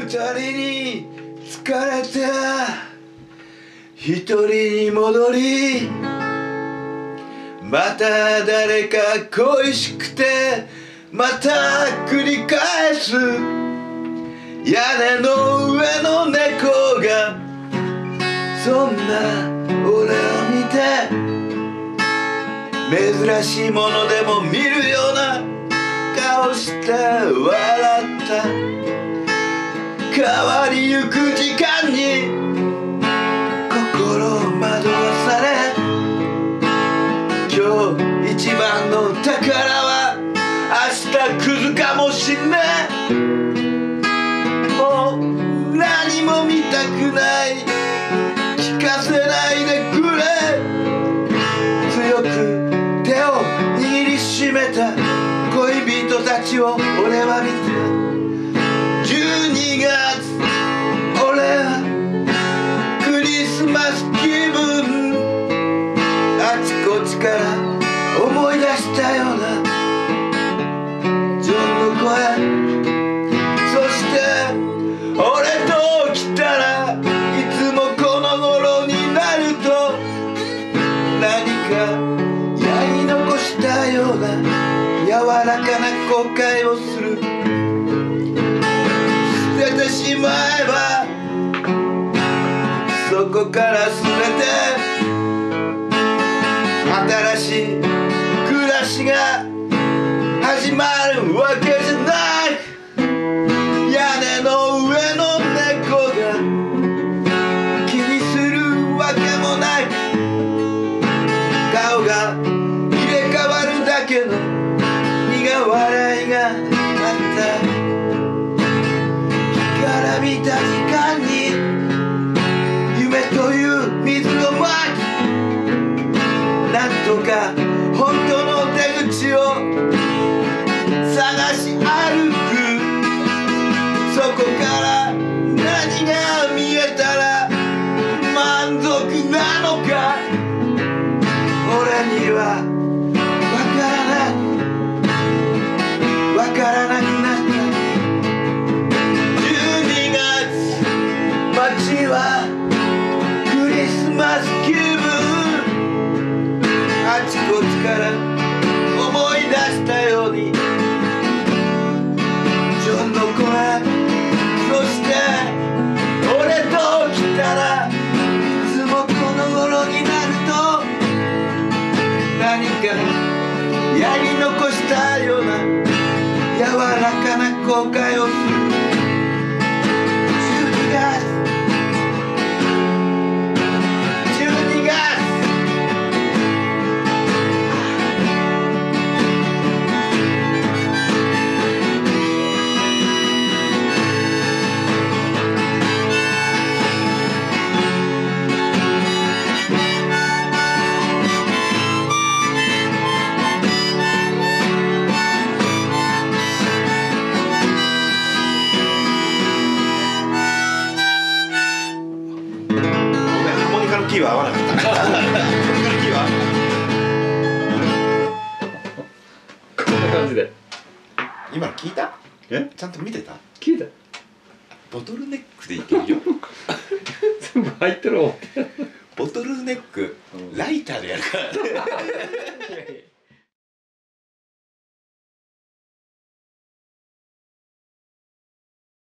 二人に疲れた一人に戻り、また誰か恋しくてまた繰り返す。屋根の上の猫がそんな俺を見て、珍しいものでも見るような顔して笑った。変わりゆく時間に心を惑わされ、今日一番の宝は明日来るかもしんねえ。もう何も見たくない、聞かせないでくれ。強く手を握りしめた恋人たちを俺は見て、12月俺はクリスマス気分、あちこちから思い出したようなジョンの声。そして俺と来たらいつもこの頃になると、何かやり残したような柔らかな後悔をする。捨ててしまえばそこから全て新しい暮らしが始まるわけじゃない。屋根の上の猫が気にするわけもない。顔が入れ替わるだけの苦笑いがあった。干からびた時間に夢という水をまき、なんとか本当の出口を探し歩く。そこから何が見えたら満足なのか、俺にはわからなくなった。12月街はクリスマス気分、あちこちから思い出したようにジョンの声。そして俺と来たらいつもこの頃になると、何かやり残したような柔らかな後悔をする。12月キーは合わなかったこんな感じで。 今の聞いた？ え？ ちゃんと見てた？ 聞いた？ ボトルネックでいけるよ全部入ってる。 ボトルネックライターでやるからね